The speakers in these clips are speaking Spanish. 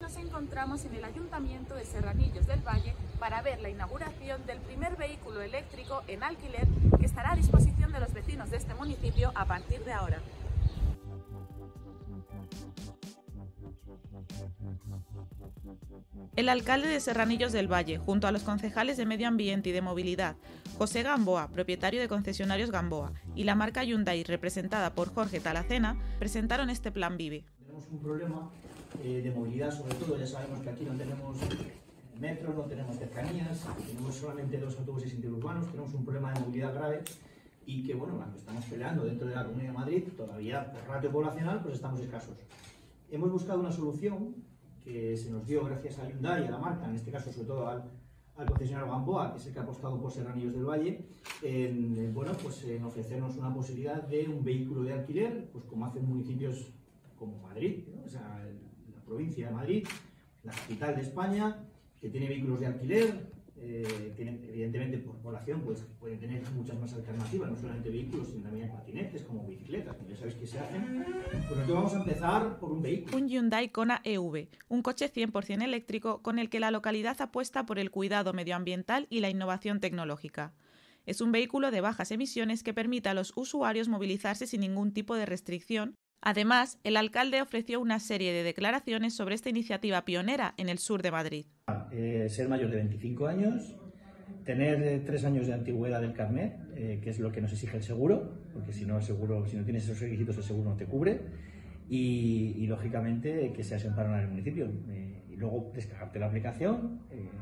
nos encontramos en el Ayuntamiento de Serranillos del Valle para ver la inauguración del primer vehículo eléctrico en alquiler que estará a disposición de los vecinos de este municipio a partir de ahora. El alcalde de Serranillos del Valle, junto a los concejales de Medio Ambiente y de Movilidad, José Gamboa, propietario de Concesionarios Gamboa, y la marca Hyundai, representada por Jorge Talacena, presentaron este Plan Vive. Tenemos un problema de movilidad, sobre todo, ya sabemos que aquí no tenemos metros, no tenemos cercanías, tenemos solamente 2 autobuses interurbanos, tenemos un problema de movilidad grave y que, bueno, aunque estamos peleando dentro de la Comunidad de Madrid, todavía por ratio poblacional, pues estamos escasos. Hemos buscado una solución que se nos dio gracias a Hyundai y a la marca, en este caso sobre todo al concesionario Gamboa, que es el que ha apostado por Serranillos del Valle, en ofrecernos una posibilidad de un vehículo de alquiler, pues como hacen municipios como Madrid, ¿no? O sea, la provincia de Madrid, la capital de España, que tiene vehículos de alquiler, evidentemente por población pues pueden tener muchas más alternativas, no solamente vehículos, sino también patinetes, como bicicletas, que ya sabéis que se hacen. Pues nosotros vamos a empezar por un vehículo. Un Hyundai Kona EV, un coche 100% eléctrico con el que la localidad apuesta por el cuidado medioambiental y la innovación tecnológica. Es un vehículo de bajas emisiones que permite a los usuarios movilizarse sin ningún tipo de restricción. Además, el alcalde ofreció una serie de declaraciones sobre esta iniciativa pionera en el sur de Madrid. Ser mayor de 25 años, tener 3 años de antigüedad del carnet, que es lo que nos exige el seguro, porque si no tienes esos requisitos el seguro no te cubre, y lógicamente que seas empadronado en el municipio. Y luego descargarte la aplicación,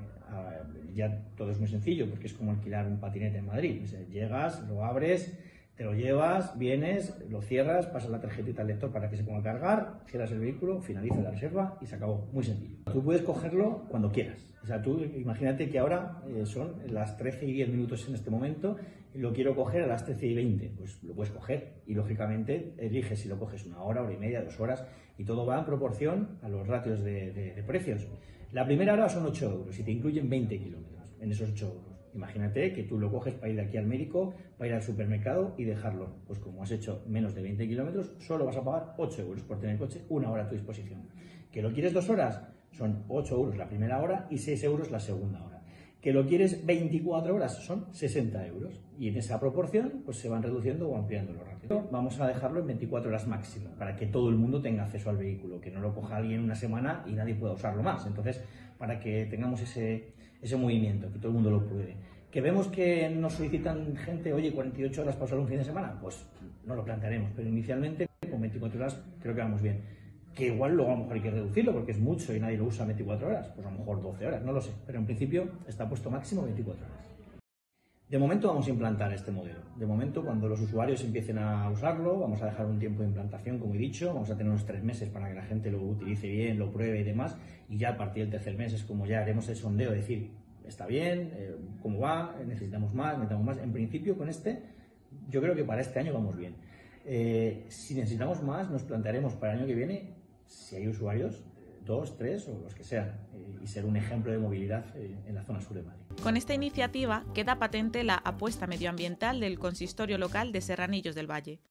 ya todo es muy sencillo, porque es como alquilar un patinete en Madrid. O sea, llegas, lo abres, te lo llevas, vienes, lo cierras, pasas la tarjetita al lector para que se ponga a cargar, cierras el vehículo, finaliza la reserva y se acabó. Muy sencillo. Tú puedes cogerlo cuando quieras. O sea, tú imagínate que ahora son las 13:10 en este momento y lo quiero coger a las 13:20. Pues lo puedes coger y lógicamente eliges si lo coges 1 hora, 1 hora y media, 2 horas y todo va en proporción a los ratios de precios. La primera hora son 8 euros y te incluyen 20 kilómetros en esos 8 euros. Imagínate que tú lo coges para ir de aquí al médico, para ir al supermercado y dejarlo. Pues como has hecho menos de 20 kilómetros, solo vas a pagar 8 euros por tener el coche 1 hora a tu disposición. ¿Que lo quieres 2 horas? Son 8 euros la primera hora y 6 euros la segunda hora. ¿Que lo quieres 24 horas? Son 60 euros. Y en esa proporción pues se van reduciendo o ampliando los ratios. Vamos a dejarlo en 24 horas máximo, para que todo el mundo tenga acceso al vehículo, que no lo coja alguien una semana y nadie pueda usarlo más. Entonces, para que tengamos ese movimiento, que todo el mundo lo pruebe. ¿Que vemos que nos solicitan gente, oye, 48 horas para usar un fin de semana? Pues no lo plantearemos, pero inicialmente con 24 horas creo que vamos bien. Que igual luego a lo mejor hay que reducirlo porque es mucho y nadie lo usa 24 horas, pues a lo mejor 12 horas, no lo sé, pero en principio está puesto máximo 24 horas. De momento vamos a implantar este modelo. De momento, cuando los usuarios empiecen a usarlo, vamos a dejar un tiempo de implantación, como he dicho, vamos a tener unos 3 meses para que la gente lo utilice bien, lo pruebe y demás, y ya a partir del 3er mes es como ya haremos el sondeo, es decir, está bien, cómo va, necesitamos más. En principio, con este, yo creo que para este año vamos bien. Si necesitamos más, nos plantearemos para el año que viene, si hay usuarios, 2, 3 o los que sean, y ser un ejemplo de movilidad en la zona sur de Madrid. Con esta iniciativa queda patente la apuesta medioambiental del consistorio local de Serranillos del Valle.